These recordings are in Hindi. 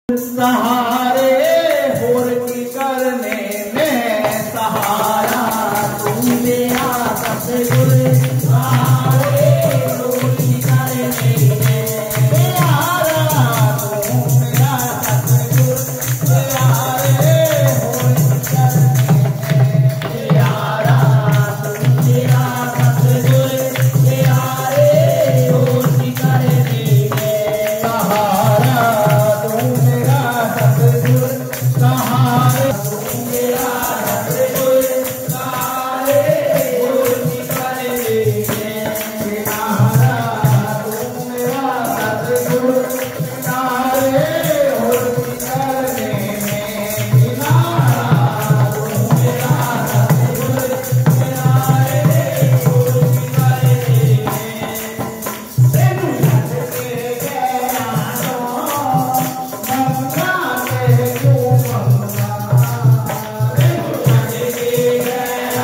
सहारे होर की करने में सहारा तुम मेरा सतगुर सहारे होर की करने में सहारा तुम मेरा सतगुर सहारे होर की करने में सहारा तुम मेरा सतगुर सहारे होर की करने में सहारा तुम मेरा सतगुर सहारे तुम मेरा सतगुर सहारे होर की करने में सहारा तुम मेरा सतगुर सहारे होर की करने में सहारा तुम मेरा सतगुर सहारे होर की करने में तेनू छड्ड के गया मंगा के क्यों मंगा तेनू छड्ड के गया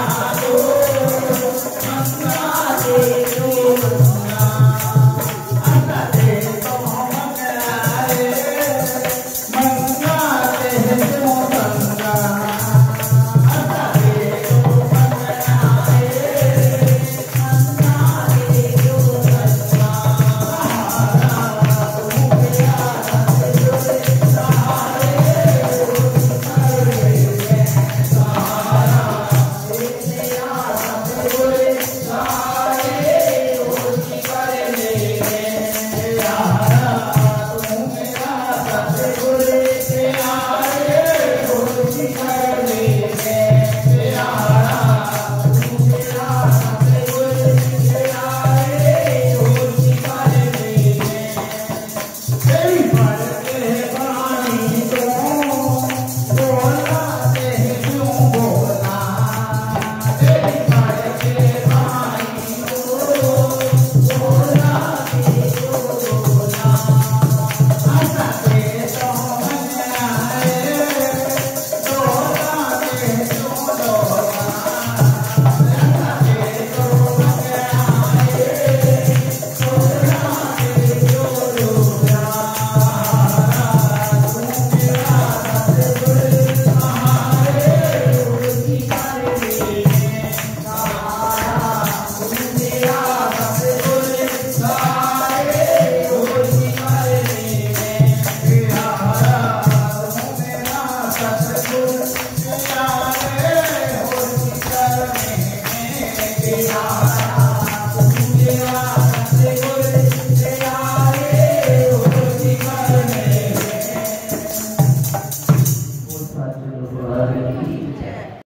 मंगा के क्यों मंगा अंधा ते तो मंगना रे मंगा ते क्यों मंगा अंधा ते तो मंगना रे मंगा के क्यों मंगा सहारा तुम मेरा सतगुर सहारे होर की करने में सहारा तुम मेरा सतगुर सहारे होर की करने में सहारा तुम मेरा सतगुर सहारे होर की करने में सहारा तुम मेरा सतगुर सहारे होर की करने में तेरी पढ़ के बानी तो बोलना ते क्यों बोलना तेरी पढ़ के बानी तो बोलना ते क्यों बोलना अंधा ते तो मंगना रे डोला ते क्यों डोला अंधा ते तो मंगना रे डोला ते क्यों डोला तुम मेरा सतगुर सहारे होर की करने में सहारा तुम मेरा सतगुर सहारे होर की करने में सहारा तुम मेरा सतगुर सहारे होर की करने में सहारा तुम मेरा सतगुर सहारे होर की करने में